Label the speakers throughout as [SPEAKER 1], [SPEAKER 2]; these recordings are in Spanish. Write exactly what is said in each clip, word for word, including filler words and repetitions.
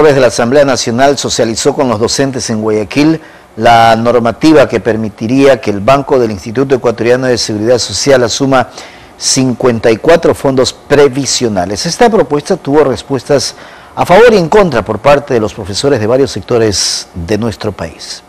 [SPEAKER 1] de la Asamblea Nacional socializó con los docentes en Guayaquil la normativa que permitiría que el Banco del Instituto Ecuatoriano de Seguridad Social asuma cincuenta y cuatro fondos previsionales. Esta propuesta tuvo respuestas a favor y en contra por parte de los profesores de varios sectores de nuestro país.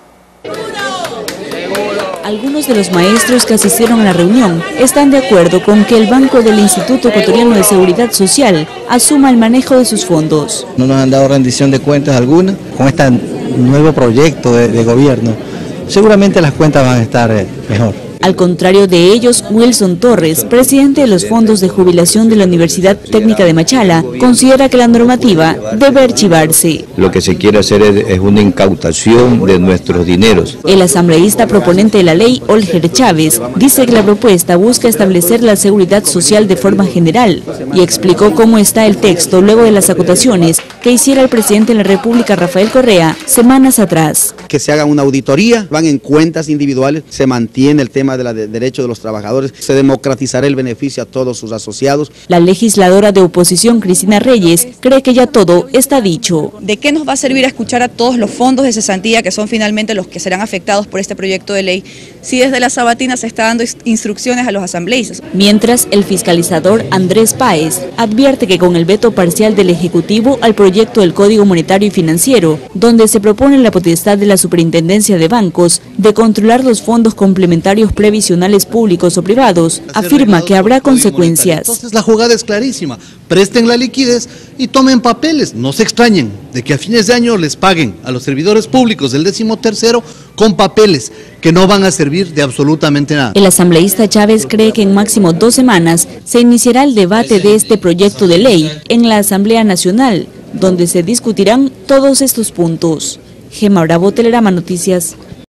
[SPEAKER 2] Algunos de los maestros que asistieron a la reunión están de acuerdo con que el Banco del Instituto Ecuatoriano de Seguridad Social asuma el manejo de sus fondos.
[SPEAKER 3] No nos han dado rendición de cuentas alguna. Con este nuevo proyecto de, de gobierno, seguramente las cuentas van a estar eh, mejor.
[SPEAKER 2] Al contrario de ellos, Wilson Torres, presidente de los fondos de jubilación de la Universidad Técnica de Machala, considera que la normativa debe archivarse.
[SPEAKER 4] Lo que se quiere hacer es, es una incautación de nuestros dineros.
[SPEAKER 2] El asambleísta proponente de la ley, Olger Chávez, dice que la propuesta busca establecer la seguridad social de forma general y explicó cómo está el texto luego de las acotaciones que hiciera el presidente de la República, Rafael Correa, semanas atrás.
[SPEAKER 5] Que se haga una auditoría, van en cuentas individuales, se mantiene el tema de los de derechos de los trabajadores, se democratizará el beneficio a todos sus asociados.
[SPEAKER 2] La legisladora de oposición, Cristina Reyes, cree que ya todo está dicho.
[SPEAKER 6] ¿De qué nos va a servir a escuchar a todos los fondos de cesantía, que son finalmente los que serán afectados por este proyecto de ley, si desde la sabatina se está dando instrucciones a los asambleístas?
[SPEAKER 2] Mientras, el fiscalizador Andrés Páez advierte que con el veto parcial del Ejecutivo al proyecto del Código Monetario y Financiero, donde se propone la potestad de la Superintendencia de Bancos de controlar los fondos complementarios previsionales públicos o privados, afirma que habrá consecuencias.
[SPEAKER 7] Entonces la jugada es clarísima: presten la liquidez y tomen papeles. No se extrañen de que a fines de año les paguen a los servidores públicos del décimo tercero con papeles que no van a servir de absolutamente nada.
[SPEAKER 2] El asambleísta Chávez cree que en máximo dos semanas se iniciará el debate de este proyecto de ley en la Asamblea Nacional, donde se discutirán todos estos puntos. Gema Bravo, Telerama Noticias.